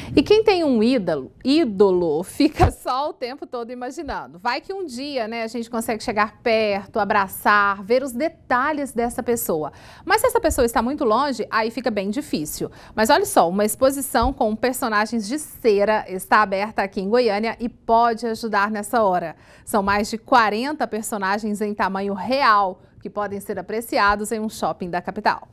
E quem tem um ídolo fica só o tempo todo imaginando. Vai que um dia, né, a gente consegue chegar perto, abraçar, ver os detalhes dessa pessoa. Mas se essa pessoa está muito longe, aí fica bem difícil. Mas olha só, uma exposição com personagens de cera está aberta aqui em Goiânia e pode ajudar nessa hora. São mais de 40 personagens em tamanho real que podem ser apreciados em um shopping da capital.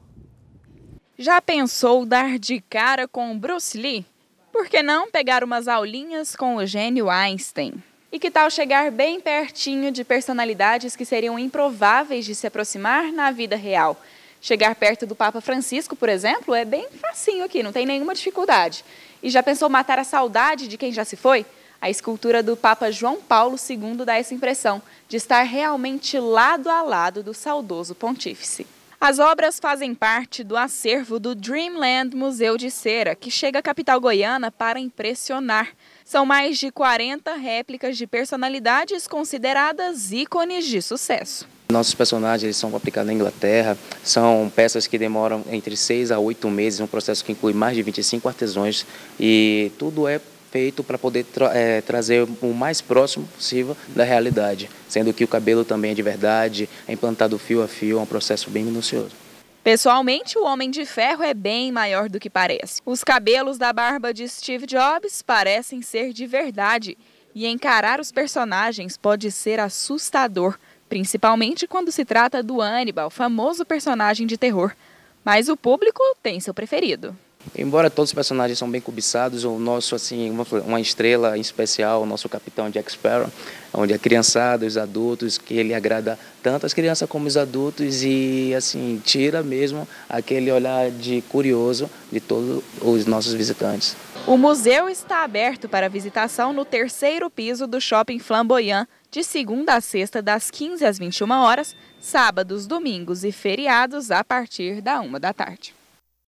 Já pensou dar de cara com Bruce Lee? Por que não pegar umas aulinhas com o gênio Einstein? E que tal chegar bem pertinho de personalidades que seriam improváveis de se aproximar na vida real? Chegar perto do Papa Francisco, por exemplo, é bem facinho aqui, não tem nenhuma dificuldade. E já pensou matar a saudade de quem já se foi? A escultura do Papa João Paulo II dá essa impressão de estar realmente lado a lado do saudoso pontífice. As obras fazem parte do acervo do Dreamland Museu de Cera, que chega à capital goiana para impressionar. São mais de 40 réplicas de personalidades consideradas ícones de sucesso. Nossos personagens eles são fabricados na Inglaterra, são peças que demoram entre 6 a 8 meses, um processo que inclui mais de 25 artesãos e tudo é feito para poder trazer o mais próximo possível da realidade, sendo que o cabelo também é de verdade, é implantado fio a fio, é um processo bem minucioso. Pessoalmente, o Homem de Ferro é bem maior do que parece. Os cabelos da barba de Steve Jobs parecem ser de verdade e encarar os personagens pode ser assustador, principalmente quando se trata do Hannibal, famoso personagem de terror. Mas o público tem seu preferido. Embora todos os personagens são bem cobiçados, o nosso, assim, uma estrela em especial, o nosso capitão Jack Sparrow, onde a criançada, os adultos, que ele agrada tanto as crianças como os adultos e, assim, tira mesmo aquele olhar de curioso de todos os nossos visitantes. O museu está aberto para visitação no 3º piso do Shopping Flamboyant, de segunda a sexta, das 15 às 21 horas, sábados, domingos e feriados a partir da 1 da tarde.